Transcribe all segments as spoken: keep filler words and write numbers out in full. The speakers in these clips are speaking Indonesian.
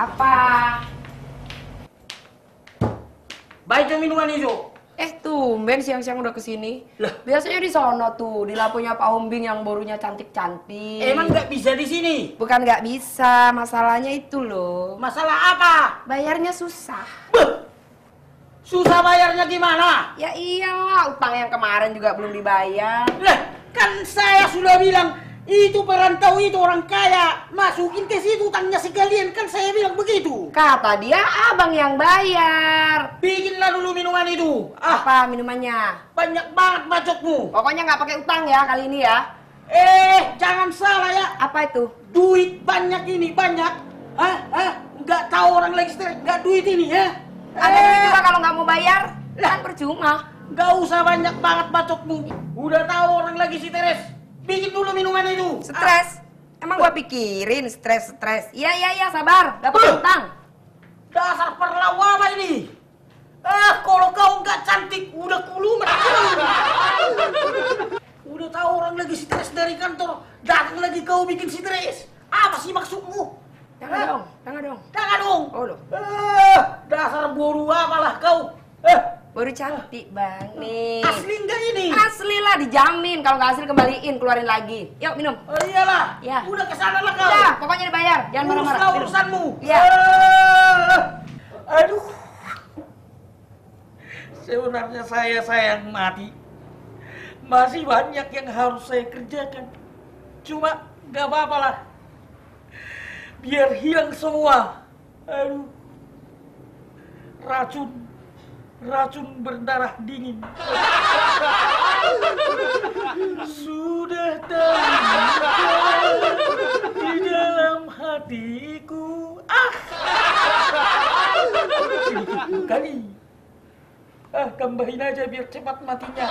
apa? Baik yang minuman itu. Eh tumben siang-siang udah kesini. Lah, biasanya di sono tuh, di lapunya Pak Hombing yang borunya cantik-cantik. Emang nggak bisa di sini? Bukan nggak bisa, masalahnya itu loh. Masalah apa? Bayarnya susah. Beuh! Susah bayarnya gimana? Ya iyalah, utang yang kemarin juga belum dibayar. Lah, kan saya sudah bilang itu perantau itu orang kaya, masukin ke situ utangnya sekalian, kan saya bilang begitu. Kata dia abang yang bayar. Bikinlah dulu minuman itu. Ah, Apa minumannya? banyak banget bacotmu. Pokoknya nggak pakai utang ya kali ini ya. Eh, jangan salah ya. Apa itu? Duit banyak ini, banyak. Hah? Hah? Nggak tahu orang lagi stres, nggak duit ini ya. Ada Eh, duit juga kalau nggak mau bayar, kan percuma. nggak usah banyak banget bacotmu. Udah tahu orang lagi stres. Bikin dulu minuman itu. Stres? Emang gua pikirin stres-stres. Iya, iya, iya, sabar. Gak pakai Huh. utang. Dasar perlawana ini. Ah, kalau kau nggak cantik, udah kulumet. Udah tahu orang lagi stres dari kantor, datang lagi kau bikin stres. Apa sih maksudmu? Jangan Hah? dong, jangan dong. Jangan dong. Oh loh, Eh, dasar boru apalah kau. Eh, baru cantik bang nih. asli nggak ini? Asli lah, dijamin. Kalau nggak asli kembaliin, keluarin lagi. Yuk minum. Oh iyalah. Ya. Udah kesana lah kau. Udah, pokoknya dibayar. Jangan marah-marah. Uruslah Minum. urusanmu. Iya. Eh, aduh. Sebenarnya saya sayang mati. Masih banyak yang harus saya kerjakan. Cuma nggak apa-apa lah. Biar hilang semua. Aduh. Racun. Racun berdarah dingin. Sudah terluka di dalam hatiku. Ah. Sedikit kali. Ah, tambahin aja biar cepat matinya.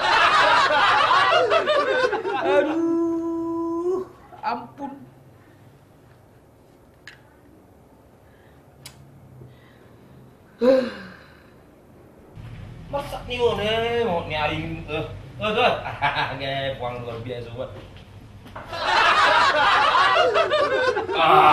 Aduh, ampun. Masak nih wo nih, mau nyaring eh eh tuh, kayak uang luar biasa buat. Ah,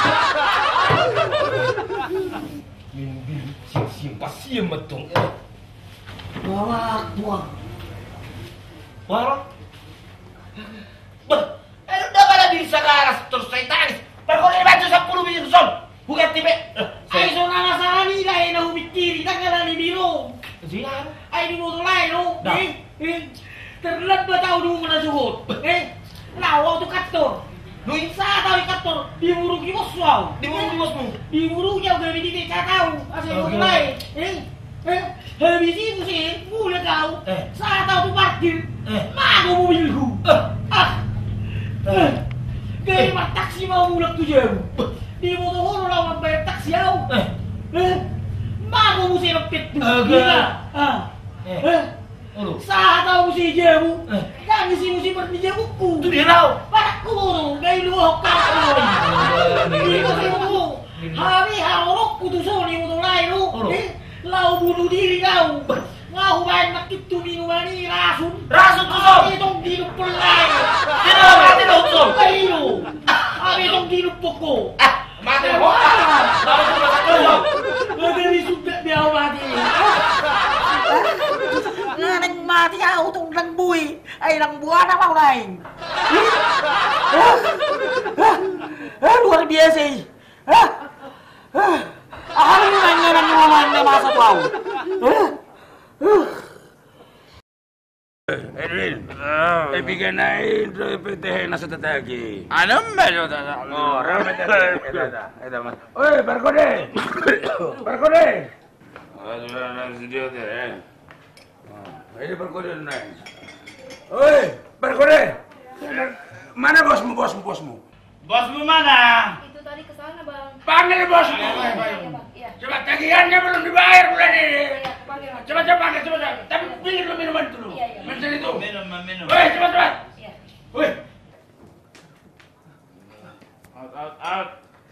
minum bir, siang-siang pasti yang betul. Bawa buang, bawa. Bah, eh udah pada bisa karas terus saya tangis. Perkara baca sepuluh biji son, bukan tipe. Ay, so nga masalah nila eh, nahumikiri na ka na ni Biro. Siapa? Ay, di mo tulay, no? Dah. Eh, eh, terlat ba tao doon mo na sugot? Eh, lawaw to kator. No, isa tao yung kator, di murug yung oswaw. Di murug yung oswaw? Di murug yung gawin dito sa tao. Kasi mo Okay. tulay. Eh, eh, habisi mo siya, mula tao. Eh. Sa tao to partir. Eh. Mago mo bilgo. Eh. Ah. Eh. Eh. Kaya mataksi mau mulak to dyan. Di mo to holo lang magbayad taksi yaw. Eh. Eh, mago mo siya magpit doon. Okay. Gila. Ah. Eh. Eh. Ulu. Sa tao mo si Jemu. Eh. Kami si mo si Marti Jemu po. Itu dia raw. Para ko mo, gay luhok ka ko. Hindi ko si mo. Hari haorok kutuso ni mo tulay no. Ulu. Eh, lau bunuh diri kau. Ngau bayan makitu minuman ni rasun. Rasun tuso. Abi tong dinupulay. Sino ang mati na utso? Kayo. Abi tong dinupok ko. Ah, mati mo. Dapat ko masak ko. Madali sudah dia mati. Nga nang mati ako itong langbuy ay lang buwan na ako lain. Ah, luar biasa eh. Ah, ah, ano naman nga nang naman na masa tao? Ah, ah. Edwin, eh bigyan na ito ipitihin na sa tatagi. Anong medyo tata? Oh, ramai tadi. Eda, eda mas. Oi, Barkode. Barkode. Oh, sudah nasi dia tu eh. Ini Barkode naik. Oi, Barkode. Mana bosmu, bosmu, bosmu? Bosmu mana? Itu tadi ke sana, Bang. Panggil bosmu. Iya, Bang. Iya. Coba tagihannya belum dibayar bulan ini. Iya, panggil, Bang. Coba coba panggil, coba coba. Tapi bikin lu minuman dulu. Iya, iya. Mencari itu. Minum, minum. Oi, cepat cepat. Iya. Oi. Out, out, out.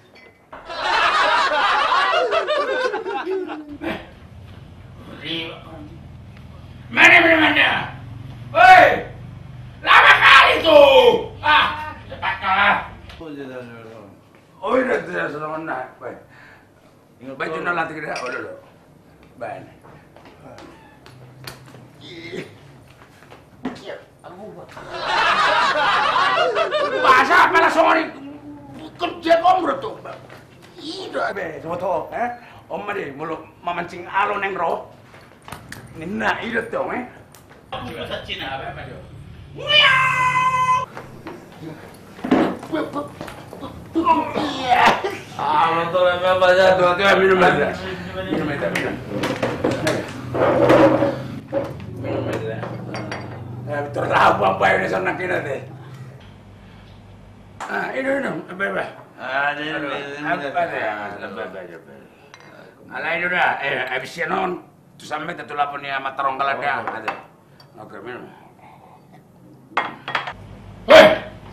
Mana minumannya? Oi. Lama kali tuh. Ah, cepat kalah. Oh, ini tidak selama naik. Baik. Baju na lantai kita, oh dulu. Baik. Bahasa apa lah sorry? Kerja om bro tuh. Iya, be, coba tuh, eh? Om mah mulu memancing alon yang roh. Nah, itu tuh, eh? Bahasa Cina apa apa tuh? Ah, betul memang bahasa tuh, tuh minum aja. Minum aja, minum. Minum aja. Eh, terlalu apa ini sana kita deh. Ah, ini minum, apa apa? Ah, ini apa deh? Apa apa? Alah ini udah, eh, abisnya non. Tuh sampai tuh lapor nih sama terong kalada. Ada. Oke, minum. Hei!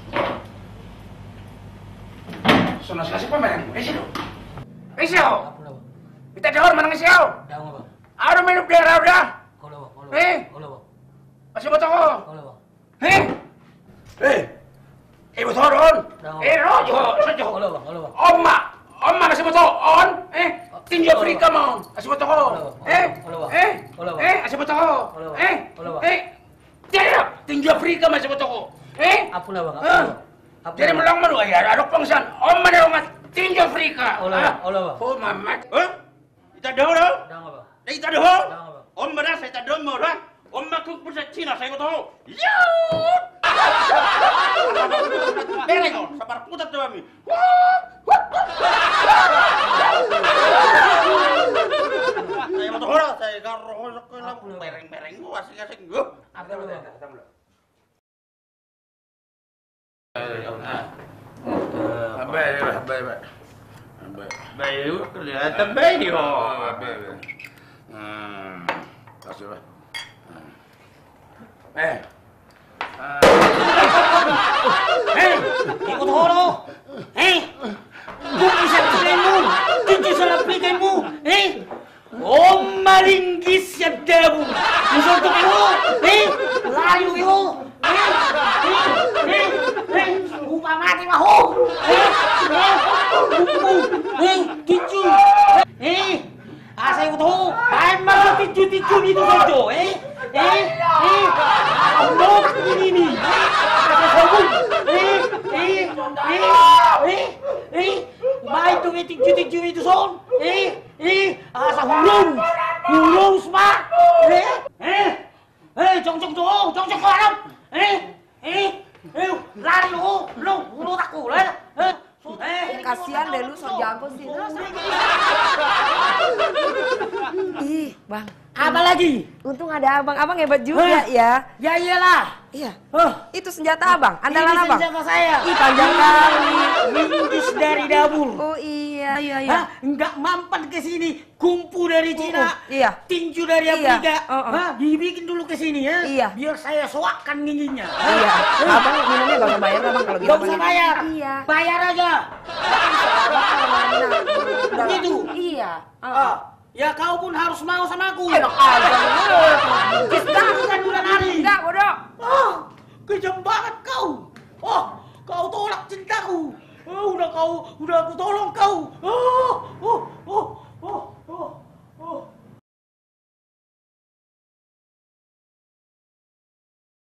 Sono kasih pemain, eh sih dong. Eh sih dong. Kita dahor mana sih dong? Dahor bang. Ada minum daerah udah. Kalau bang, kalau. Eh, Kalau bang. masih betul kok. Kalau bang. Eh, eh, ibu turun. Eh, rojo, rojo. Kalau bang, kalau bang. Oma, oma masih betul on. Eh, tinju Afrika mau, masih betul kok. Eh, eh, eh, masih betul kok. Eh, eh, tidak, tinju Afrika masih betul kok. Eh, Apa lah bang? jadi melong melu ya, ada pengsan. Om mana orang tinju Afrika. Olah, olah bang. Oh, mamat. Eh? Kita dah dah. Dah bang. Dah kita dah. Dah bang. Om mana saya tak dah mau dah. Om aku bersah Cina saya tahu. Yo! Bereng kau, sabar putar tu kami. Saya mau tahu dah, saya garoh sekolah bereng-bereng gua asing-asing gua. Ada belum? Ada belum? Baik, baik, baik, baik. Bayu kelihatan bayu. Baik, baik. Hmm, kasih pak. Eh, Hei, ikut horo. Hei, kung isa mo, tinju sa lapitan mo. Hei, om maringgis ya dabu. Musulto kayo. Hei, layo kayo. Hei, hei, hei, hei, upamati maho. Hei, hei, buku. Hei, tinju. Hei, asa ikut ho. Bayan mga tinju-tinju nito sa ito. Hei, hei, hei, ano ini ini. Eh, eh, eh, eh, baik tuh tinju-tinju itu son. Eh, eh, asa hulung, hulung semua. Eh, eh, eh, jong jong jong, jong jong kau Eh, eh, eh, lari lu, lu, lu takut lah. Eh, eh, Kasihan deh lu, so jago sih. Ih, Bang. apa lagi? Untung ada abang, abang hebat juga ya. Ya iyalah. Iya. Oh, Itu senjata abang, andalan ini abang. senjata saya. Ih, panjang kali. Ringgis dari dapur. Oh iya, iya, iya. Hah? Enggak mampan ke sini, kumpu dari Cina, Uh, uh, iya. tinju dari Iya, Afrika. uh, uh. Hah? Dibikin dulu ke sini ya. Iya. Biar saya soakkan giginya. Hah? Iya. Abang minumnya gak usah bayar abang kalau gitu. Gak usah bayar. Iya. Bayar aja. Begitu. Iya. Ah, ya kau pun harus mau sama aku. Enak aja. Kita bukan bulan hari. Enggak, bodoh. Oh, kejam banget kau. Oh, kau tolak cintaku. Oh, udah kau, udah aku tolong kau. Oh, oh, oh.